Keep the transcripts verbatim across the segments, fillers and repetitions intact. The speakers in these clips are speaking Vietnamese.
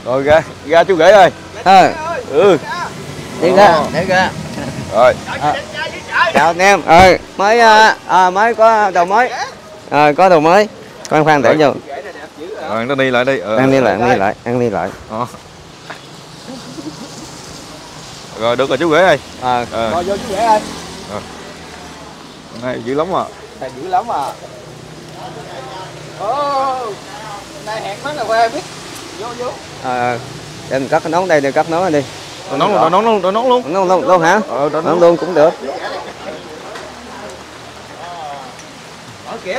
Rồi ra, ra chú rể ơi. Ờ. Ừ. Đi ra, đi ra. Rồi. À, chào anh em. Ờ, mới à, à, mới có đầu mới. Ờ, có đầu mới. Khoan khoan để vô. Rồi nó đi lại đi. Ừ. Ăn đi lại, ăn đi lại, ăn đi lại. Ờ. Rồi được rồi chú rể ơi. Ờ. Ờ. Ngồi vô chú rể ơi. Rồi. Này dữ lắm à. Này dữ lắm à. Ồ. Này hẹn quán cà phê biết. Vô vô. Ờ. Để mình cắt cái nón đây, để cắt nón đi. Nón luôn, nón luôn, nón luôn. Nón luôn, luôn hả? Ờ, nón luôn cũng được. Ở kìa.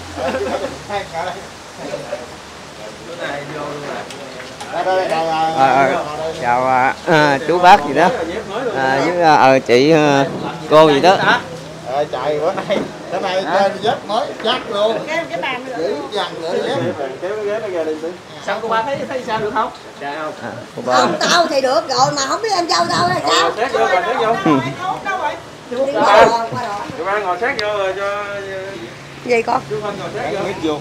À, à, chào à, à, chú bác gì đó à, với à, à, chị à, cô gì đó. Ờ trời bữa nay bữa nay trên dép mới chắc luôn. Cái cái bàn giữ dằn nữa dép. Kéo cái ghế nó ra đi. Sao cô ba thấy thấy sao được không? Dạ không. À, cô ba. Không tao thì được rồi mà không biết em dâu đâu hay sao? Sát vô rồi, sát vô. Đi qua rồi, qua rồi. Chú ba ngồi sát vô rồi cho Gì con? chú Phân ngồi sát vô. Biết vô.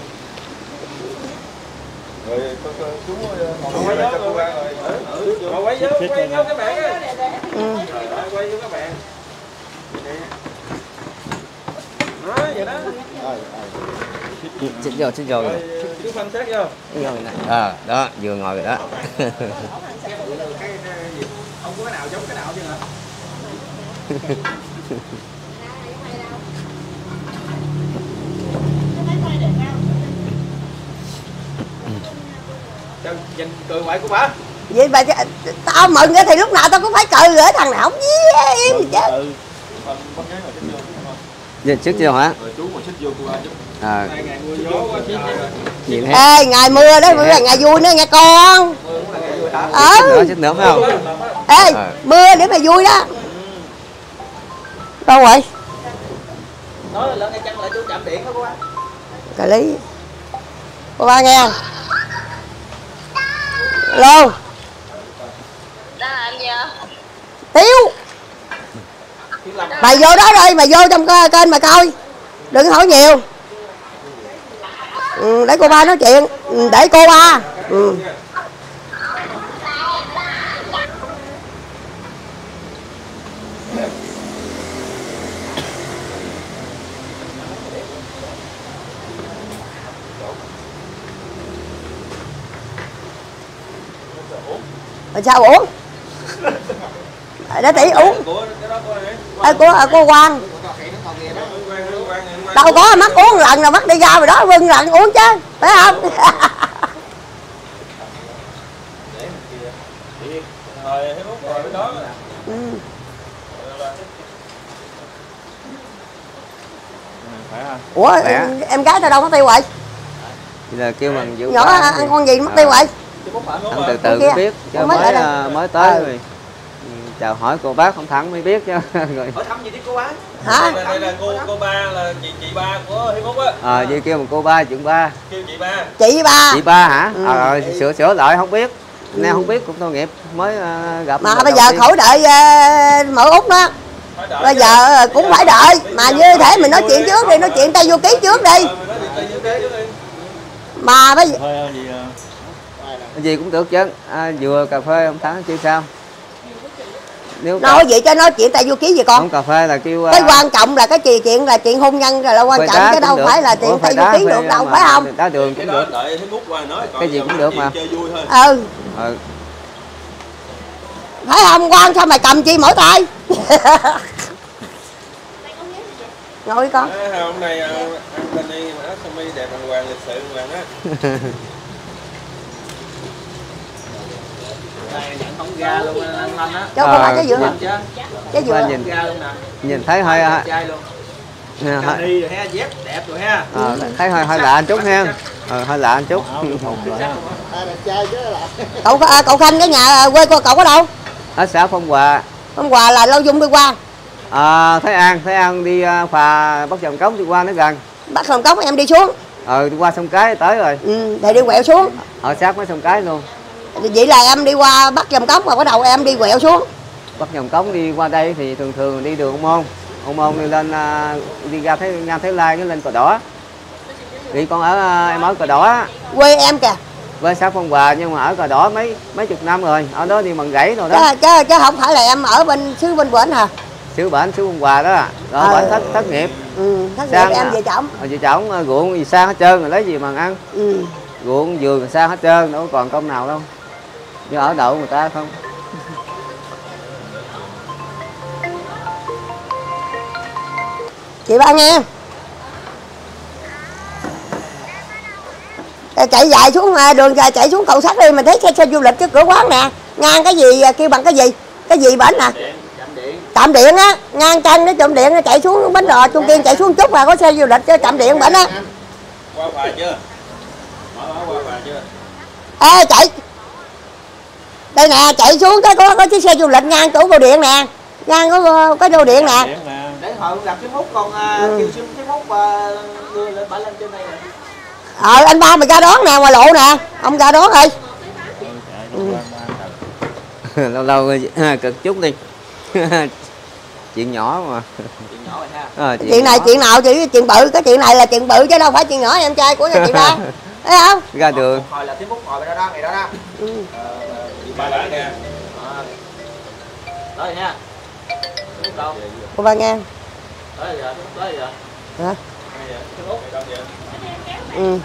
Rồi chú ngồi đây cho cô ba rồi. Ngồi quay vô, quay vô các bạn á. Ừ. Quay vô các bạn. Đó, vậy đó. Chết vô, chết vô rồi. Chú Phân sát vô. Vô này. À, đó, vừa ngồi rồi đó. Không có cái nào giống cái nào chứ hả? Nhìn cười hoài của bà. Vậy bà tao mừng thì lúc nào tao cũng phải cười gửi thằng nào không im gì chứ. Giờ trước chưa hả? Rồi chú ngồi xích vô cô ba chút. À. Ngày mưa gió quá xích Nhiều Ê, ngày mưa đó mưa là ngày vui nữa nghe con. Ờ. Ừ. Chết nữa phải không? Ê, À. mưa để mà vui đó. Đâu vậy? nói là lên ngay chăng lại chú chạm điện đó cô ba. Cà lý. Cô ba nghe. Alo. Đang làm gì ạ? Tiếu. Mày vô đó rồi, mày vô trong kênh mà coi. Đừng hỏi nhiều. Ừ, để cô ba nói chuyện. Ừ, để cô ba. Ừ. Rồi sao uống? Để tỷ uống. Ê, của cô Quang. Đâu có mắc uống lần rồi mắc đi ra rồi đó vưng lần uống chứ, phải không? Ừ. Ủa em, em gái tao đâu mất tiêu rồi? Bây giờ kêu bằng vũ Nhỏ ăn thì... con gì mất tiêu rồi? Ăn từ từ mới biết chứ mới mới, uh, mới tới ừ. Rồi chào hỏi cô bác không thẳng mới biết chứ. Rồi Hỏi thăm gì đi cô bác? Hả? Đây, đây là cô cô ba là chị chị ba của Hiếu Úc á. Ờ à, vậy kêu bằng cô ba chuyện ba. Kêu chị ba. Chị ba. Chị ba hả? Ừ. Ờ à, sửa sửa lại không biết. Ừ. Nay không biết cũng tội nghiệp mới uh, gặp. Mà bây giờ khỏi đợi uh, mở Út đó. Bây giờ cũng phải đợi mà như thế mình nói chuyện trước đi, nói chuyện tay vô ký trước đi. Mà bây giờ gì cũng được chứ à, vừa cà phê không thắng chứ sao nếu nói vậy cho nói chuyện tay vô ký gì con không cà phê là kêu cái uh, quan trọng là cái chuyện chuyện là chuyện hôn nhân rồi là quan trọng chứ đâu phải là chuyện tay vô ký được đâu phải không đá đường cũng được cái gì cũng được mà ừ ừ phải không Quang sao mày cầm chi mỗi tay ngồi con hôm nay ăn bên đi mà nó sơ mi đẹp đàng hoàng lịch sự hoàng á. Này nhận không ra luôn anh Thanh á. Cho con lại cái dừa cái dừa nhìn ra luôn nè. Nhìn thấy hơi trai luôn. Nè, đi rồi ha, dép đẹp rồi ha. À, thấy hơi hơi lạ một chút ha. Ờ, hơi lạ một chút. Cậu à, cậu Khanh cái nhà quê của cậu ở đâu? Ở xã Phong Hòa. Phong Hòa là Lâu Dung đi qua. À, Thái An, Thái An đi phà Bắc Dòng Cống đi qua nó gần. Bắc Dòng Cống em đi xuống. Ờ đi qua sông Cái tới rồi. Ừ, thì đi quẹo xuống. Ở sát mấy sông Cái luôn. Vậy là em đi qua Bắc Dòng Cống mà bắt đầu em đi quẹo xuống. Bắc Dòng Cống đi qua đây thì thường thường đi đường Ông Môn. Ông Môn đi lên đi ra thấy Nam Thái Lai cái lên Cờ Đỏ. Đi con ở em ở Cờ Đỏ. Quê em kìa. với xã Phong Hòa, nhưng mà ở Cờ Đỏ mấy mấy chục năm rồi, ở đó đi bằng gãy rồi đó. Chứ, chứ, chứ không phải là em ở bên xứ bên Bển hả? Xứ Bển, xứ Phong Hòa đó, rồi ờ. Bển thất thất nghiệp. Ừ, thất sang, nghiệp em về chồng. Về chồng ruộng gì sang hết trơn rồi, lấy gì mà ăn. Ừ. Ruộng vườn sang hết trơn, đâu còn công nào đâu. Chứ ở đậu người ta không. Chị ba nghe. Chạy dài xuống đường chạy xuống cầu sắt đi, mình thấy xe, xe du lịch trước cửa quán nè, ngang cái gì kêu bằng cái gì cái gì bển nè, trạm điện á, ngang chân cái trạm điện chạy xuống bến đò Trung Kiên, chạy xuống chút là có xe du lịch cho trạm điện bển á. Qua Hòa chưa? Mở qua Hòa chưa? Ê chạy đây nè, chạy xuống cái có có chiếc xe du lịch ngang chỗ bưu điện nè, ngang có cái bưu điện nè. Để hồi làm cái mút còn ừ. kêu xin cái mút đưa lên bả lên trên đây nè. Ờ anh ba mày ra đón nè, ngoài lộ nè, ông ra đón đi. Ừ. Lâu lâu cực chút đi. Chuyện nhỏ mà. Chuyện nhỏ rồi ha. À, chuyện, chuyện này nhỏ. Chuyện nào chị chuyện bự, cái chuyện này là chuyện bự chứ đâu phải chuyện nhỏ em trai của nhà chị ba. Thấy không? Ra đường. Hồi là cái mút ngồi bên đó đó, ngày đó đó. Ừ. Chị ba đã nghe. Đó rồi nha. Đâu? Cô ba nghe. Đó rồi, đó rồi. Hả? Ừ.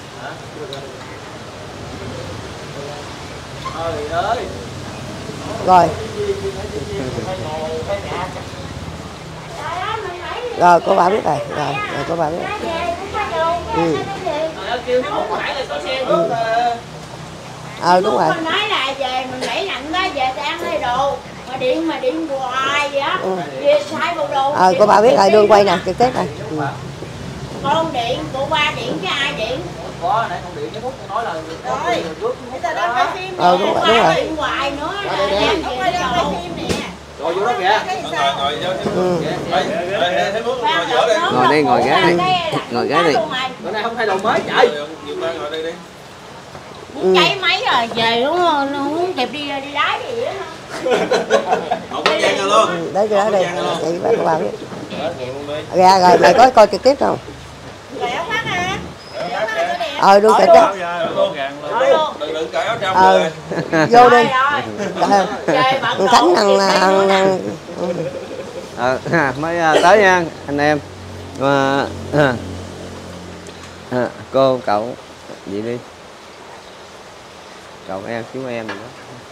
Trời ơi. Rồi. Rồi cô ba biết rồi, rồi, rồi cô ba biết rồi. Ừ. Ừ. Ờ đúng rồi. Nói là về mình đẩy nặng đó, về thì ăn thay đồ. Mà điện mà điện hoài vậy á. Ừ. Về sai bộ đồ. Ờ cô ba biết rồi, đương quay nè, trực tiếp rồi. Ừ. Con điện, cô ba điện chứ ai điện? Có, nãy con điện cái phút nói là rồi. Người ta đang quay phim nè. Ờ đúng rồi, đúng rồi. Điện hoài nữa là đem về cái quay phim nè. Rồi vô đó kìa. Ngồi ngồi vô. Ừ. Thấy muốn ngồi giữa đi. Ngồi đi, ngồi ghế đi. Ngồi ghế đi. Bữa nay không thay đồ mới chạy. Ngồi đây đi. Muốn cháy máy rồi về đúng không? Nó không kịp đi đi đái gì á. Không có gian luôn. Ừ, đấy cái đó đi, chị ba cô ba biết. Ra rồi mày có coi trực tiếp không? Lẻo mắt à. Ờ đương trực tiếp. Đừng đừng cởi áo trong Ờ vô đi. Khánh thằng thằng ờ mới tới nha anh em. Mà à, cô cậu vậy đi. Cậu em cứu em rồi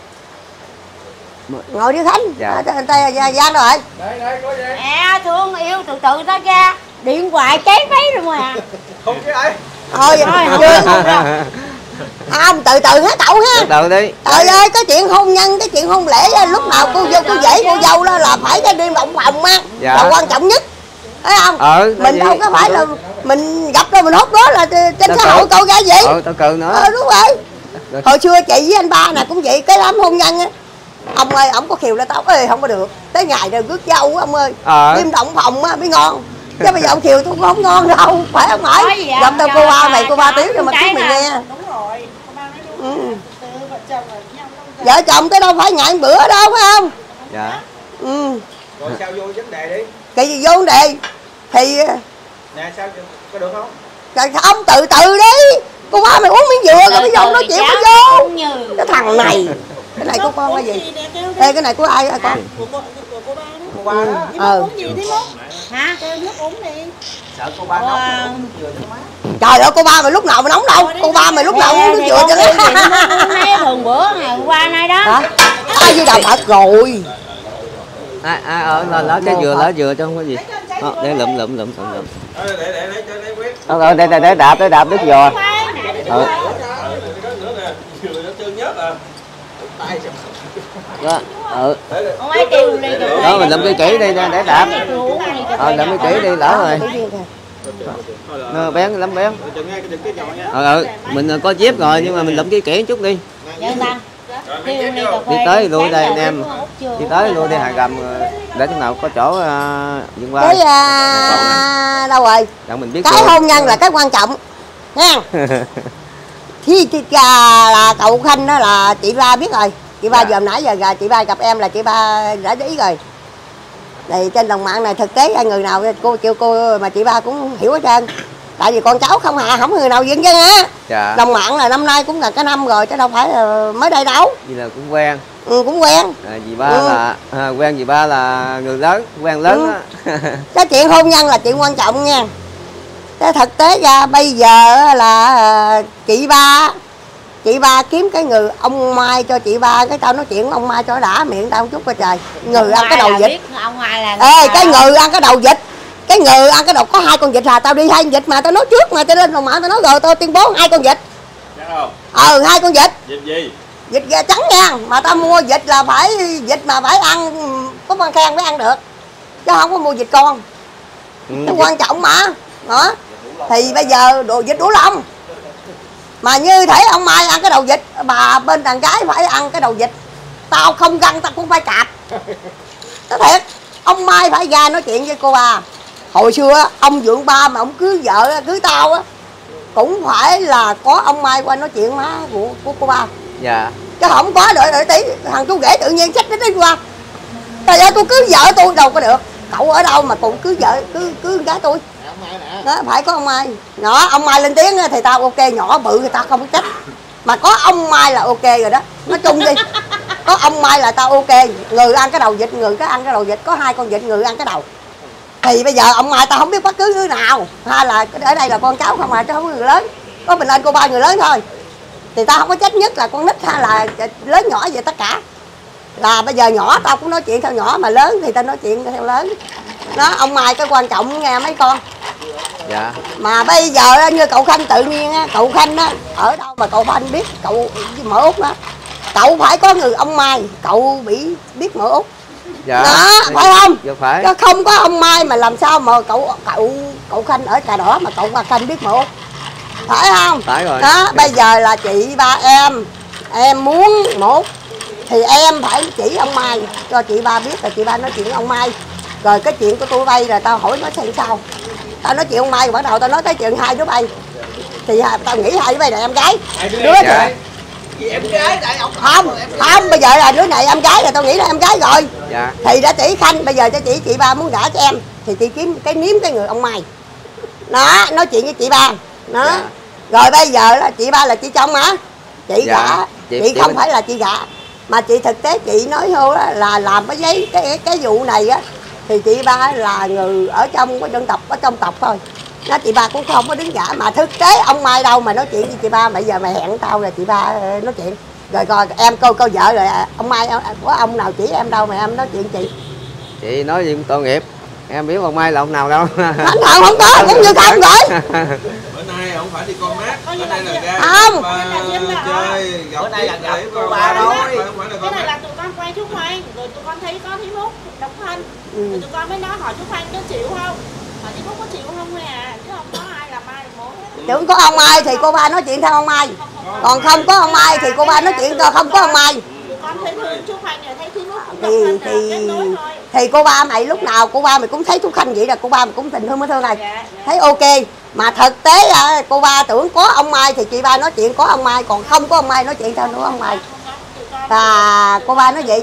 đó. Ngồi đi Khánh. Dạ. À, tay Giang rồi. Đây đây có gì? À thương yêu từ từ tao ra. Điện hoài cháy máy rồi mà. Không chứ ai. Thôi chưa không đâu. Không từ từ hả cậu ha. Từ từ đi. Trời ơi cái chuyện hôn nhân, cái chuyện hôn lễ lúc nào cô vô cô rể cô dâu đó là phải cái đêm động phòng á. Dạ. Là quan trọng nhất. Thấy không? Ừ, mình đâu có phải là mình gặp đâu mình hốt đó là trên xã hội câu ra gì. Ừ tao cừ nữa. Ờ đúng rồi. Hồi xưa chị với anh ba nè cũng vậy, cái đám hôn nhân á. Ông ơi, ông có khiều là tao ơi không có được. Tới ngày rồi rước dâu ông ơi. Ờ. Đêm động phòng á mới ngon. Chứ bây giờ ông khiều tôi cũng không ngon đâu, phải không phải? Gặp tao cô ba mày cô ba tiếng cho mà tiếng mày nghe. Đúng rồi. Cô ba nói Ừ. từ vợ chồng là nhau lâu Vợ chồng tới đâu phải ngại bữa đâu phải không? Dạ. Ừ. Rồi sao vô vấn đề đi. Cái gì vô vấn đề thì Nè sao có được không? trời ông từ từ đi. Cô ba mày uống miếng dừa rồi bây giờ nói chuyện mới vô. Cái thằng này. Cái này của con cái gì? Ê cái này của ai hả con? của cô của cô ba đó. Cô ba đó. Ờ. Uống gì thế mốt? Hả? Cho nước uống đi. Sợ cô ba nóng uống dừa cho má. Trời ơi cô ba mày lúc nào mà nóng đâu. Cô ba mày lúc nào uống nước dừa cho nó. Thường bữa ngày qua nay đó. Hả? Ai với đầu Phật rồi. À, à, ờ, lên lá cái dừa lá dừa cho không có gì. Đó, để lụm lụm lụm lụm lụm. Để để để để cho để quét. Ờ, để để để đạp để đạp đứt giò. Ừ. Đó, ừ. Ông ấy kêu ly cà phê. Đó mình lụm cái kỹ đi để đạp. Ờ lụm cái kỹ đi lỡ rồi. Nó bén lắm bén. Ờ ừ, mình có dép rồi nhưng mà mình lụm cái kỹ chút đi. Đi tới lui đây anh em. Đi tới lui đi Hà Gầm để chỗ nào có chỗ dừng qua. Cái à, đâu rồi? Đặng mình biết cái hôn nhân là cái quan trọng nha. Thì, thì à, là cậu Khanh đó là chị ba biết rồi. Chị ba giờ nãy giờ gà chị ba gặp em là chị ba đã ý rồi. Này trên đồng mạng này thực tế người nào cô kêu cô mà chị ba cũng hiểu hết trơn. tại vì con cháu không à không người nào dân dân á. Dạ. Đồng Mặn là năm nay cũng là cái năm rồi chứ đâu phải là mới đây đâu. Vậy là cũng quen. Ừ, cũng quen. À, dì ba ừ. là à, quen dì ba là người lớn, quen lớn ừ. á. Cái chuyện hôn nhân là chuyện quan trọng nha. Cái thực tế ra bây giờ là chị ba chị ba kiếm cái người ông Mai cho chị ba, cái tao nói chuyện ông Mai cho đã miệng tao một chút coi trời. Người ăn cái đầu vịt. Ông Mai là Ê, cái người ăn cái đầu vịt. Cái người ăn cái đầu có hai con vịt là tao đi hai con vịt mà tao nói trước mà tao lên đồng mạng tao nói rồi tao tuyên bố hai con vịt. Ờ hai con vịt. Vịt gì? Vịt gà trắng nha, mà tao mua vịt là phải vịt mà phải ăn có con khen mới ăn được. Chứ không có mua vịt con. Ừ. Nó quan trọng mà. Đó. Thì bây giờ đồ vịt đủ lòng. Mà như thể ông Mai ăn cái đầu vịt, bà bên đàn gái phải ăn cái đầu vịt. Tao không găng tao cũng phải cạp. Nói thiệt, ông Mai phải ra nói chuyện với cô bà. Hồi xưa ông Vượng Ba mà ông cưới vợ cưới tao á cũng phải là có ông Mai qua nói chuyện má của, của cô ba. Dạ. Chứ không có đợi đợi tí thằng chú rể tự nhiên xách đến đi qua. Trời ơi tôi cưới vợ tôi đâu có được. Cậu ở đâu mà cũng cưới vợ cứ cưới con gái tôi. Đó, phải có ông Mai. Nhỏ ông Mai lên tiếng thì tao ok, nhỏ bự người ta không trách. Mà có ông Mai là ok rồi đó. Nói chung đi. Có ông Mai là tao ok. Người ăn cái đầu vịt, người cái ăn cái đầu vịt, có hai con vịt người ăn cái đầu. Thì bây giờ ông Mai tao không biết bất cứ thứ nào. Hay là ở đây là con cháu không à chứ không có người lớn. Có mình anh cô ba người lớn thôi. Thì tao không có trách nhất là con nít hay là lớn nhỏ về tất cả. Là bây giờ nhỏ tao cũng nói chuyện theo nhỏ mà lớn thì tao nói chuyện theo lớn. Đó, ông Mai cái quan trọng nghe mấy con. Dạ. Mà bây giờ như cậu Khanh tự nhiên á, cậu Khanh á, ở đâu mà cậu Khanh biết cậu mở út đó. Cậu phải có người ông Mai, cậu bị biết mở út. Dạ. Đó, phải không? Dạ phải. Chứ không có ông Mai mà làm sao mà cậu cậu cậu Khanh ở Cà Đỏ mà cậu Khanh biết mở út. Phải không? Phải rồi. Đó, bây giờ là chị ba em, em muốn một thì em phải chỉ ông Mai cho chị ba biết là chị ba nói chuyện với ông Mai. Rồi cái chuyện của tôi bay rồi tao hỏi nó xem sao. Tao nói chuyện ông Mai rồi bắt đầu tao nói tới chuyện hai đứa bay. Thì tao nghĩ hai đứa bay là em gái. Đứa dạ. Gì em gái tại ông không, không bây giờ là đứa này em gái rồi tao nghĩ là em gái rồi. Dạ. Thì đã chỉ Khanh bây giờ cho chị chị ba muốn gả cho em thì chị kiếm cái nếm cái người ông Mai. Đó, nói chuyện với chị ba. Đó. Dạ. Rồi bây giờ là chị ba là chị chồng mà. Chị dạ. gả, chị, chị, chị không mình... phải là chị gả. Mà chị thực tế chị nói thôi là làm cái giấy cái cái vụ này á thì chị ba là người ở trong cái dân tộc ở trong tộc thôi. Nó chị ba cũng không có đứng gả mà thực tế ông Mai đâu mà nói chuyện với chị ba. Bây giờ mày hẹn tao là chị ba nói chuyện. Rồi coi em câu câu vợ rồi ông Mai có ông nào chỉ em đâu mà em nói chuyện chị. Chị nói gì cũng tội nghiệp. Em biết ông Mai là ông nào đâu. Anh nào không có cũng như không rồi. Bữa nay không phải đi con mát, bữa nay là ra không. Chơi gặp bữa nay là gặp cô ba thôi. Cái này là tụi con quay Trúc Hoan, rồi tụi con thấy có Thí Phúc, Độc Thanh. Ừ. Rồi tụi con mới nói hỏi Trúc Hoan có chịu không? Hỏi Thí Phúc có chịu không thôi à, chứ không có ai làm ai làm mối. Tưởng có ông Mai thì cô ba nói chuyện theo ông Mai. Còn không có ông Mai thì cô ba nói chuyện cho không có ông Mai. Con thấy thương Trúc Hoan rồi thấy Thí Phúc cũng thì thì thì cô ba mày lúc nào cô ba mày cũng thấy Trúc Khanh vậy là cô ba mày cũng tình thương mới thương này. Dạ. Thấy ok. Mà thực tế à, cô ba tưởng có ông Mai thì chị ba nói chuyện có ông Mai, còn không có ông Mai nói chuyện sao nữa ông Mai. À cô ba nói vậy.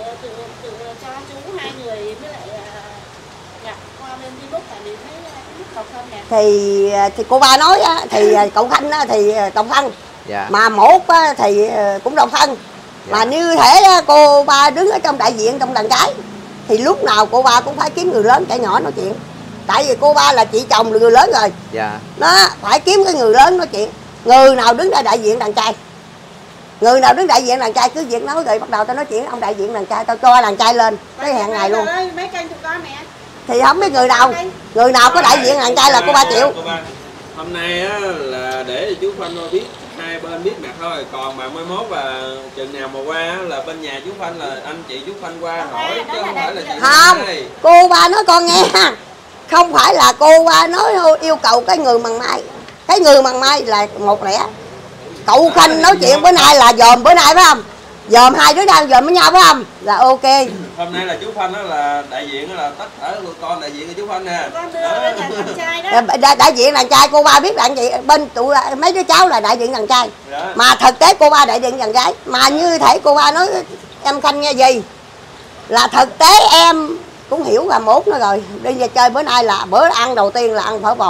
Thì thì cô ba nói á, thì cậu Khanh á, thì độc thân. Dạ. Mà một á, thì cũng độc thân. Dạ. Mà như thể cô ba đứng ở trong đại diện trong đàn gái thì lúc nào cô ba cũng phải kiếm người lớn trẻ nhỏ nói chuyện. Tại vì cô ba là chị chồng là người lớn rồi. Dạ. Nó phải kiếm cái người lớn nói chuyện. Người nào đứng ra đại diện đàn trai, người nào đứng đại diện đàn trai cứ việc nói rồi bắt đầu tao nói chuyện ông đại diện đàn trai, tao cho đàn trai lên cái hẹn ngày luôn. Mấy kênh tụi con nè. Thì không biết người nào, người nào có đại diện đàn trai là cô ba chịu. Hôm nay á là để chú Phanh biết hai bên biết mặt thôi, còn mà mai mốt và chừng nào mà qua là bên nhà chú Phanh là anh chị chú Phanh qua hỏi chứ không phải là chị. Không, cô ba nói con nghe, không phải là cô ba nói yêu cầu cái người mằng mai, cái người mằng mai là một lẻ. Cậu Khanh nói chuyện bữa nay là dòm bữa nay phải không? Dòm hai đứa đang dòm với nhau phải không? Là ok. Hôm nay là chú Phanh đó là đại diện đó là tất cả tụi con đại diện của chú Phanh nè. Đại, đại diện đàn trai cô ba biết đàn chị bên tụi mấy đứa cháu là đại diện đàn trai. Đó. Mà thực tế cô ba đại diện đàn gái. Mà như thể cô ba nói em Khanh nghe gì là thực tế em cũng hiểu là mốt nữa rồi. Đi về chơi bữa nay là bữa ăn đầu tiên là ăn phở bò.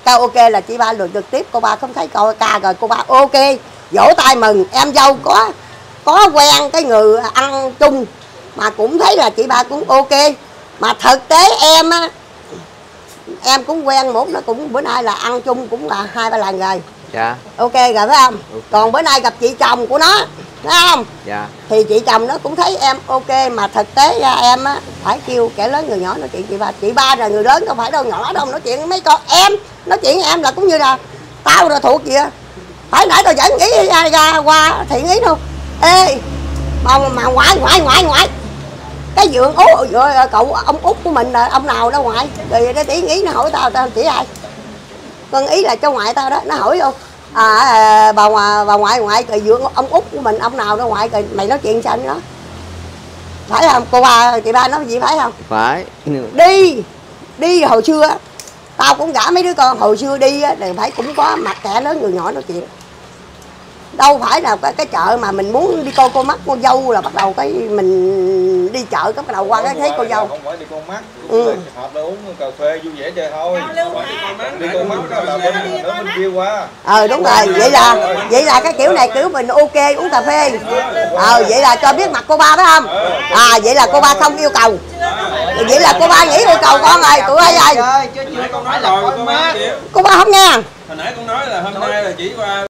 karaoke là chị ba lượt trực tiếp, cô ba không thấy coi ca rồi cô ba ok vỗ tay mừng. Em dâu có có quen cái người ăn chung mà cũng thấy là chị ba cũng ok, mà thực tế em á em cũng quen một nó cũng bữa nay là ăn chung cũng là hai ba lần rồi. Dạ. Ok rồi phải không? Okay. Còn bữa nay gặp chị chồng của nó, thấy không? Dạ. Thì chị chồng nó cũng thấy em ok, mà thực tế ra em á phải kêu kẻ lớn người nhỏ nói chuyện chị ba. Chị ba là người lớn đâu phải đâu nhỏ đâu nói chuyện với mấy con em, nói chuyện với em là cũng như là tao rồi thuộc gì á. Phải nãy tao dẫn nghĩ ra, ra qua thiện ý đâu. Ê mà, mà ngoại ngoại ngoại ngoại cái dượng út rồi cậu ông út của mình là ông nào đâu ngoại, rồi nó tỷ nghĩ nó hỏi tao tao chỉ ai con ý là cho ngoại tao đó, nó hỏi vô à, bà ngoại bà ngoại ngoại rồi dượng ông út của mình ông nào đó ngoại, rồi mày nói chuyện sao đó phải không? Cô ba chị ba nói gì phải không? Phải. Đi đi hồi xưa tao cũng gả mấy đứa con hồi xưa đi á thì phải cũng có mặt kẻ lớn người nhỏ nói chuyện, đâu phải là cái, cái chợ mà mình muốn đi coi cô mắt cô dâu là bắt đầu cái mình đi chợ cái bắt đầu qua cái thấy cô dâu. Không phải đi con mắt, ừ. hợp là uống cà phê vui vẻ chơi thôi. Đi con mắt đó là bên bên kia qua. Ờ đúng rồi, vậy là vậy là cái kiểu này kiểu mình ok uống cà phê. Ờ vậy là cho biết mặt cô ba phải không? À vậy là cô ba không yêu cầu. Vậy là cô ba nghĩ yêu cầu con rồi, tụi ai rồi? Con nói rồi, con ba Cô ba không nghe. Hồi nãy con nói là hôm nay là chỉ qua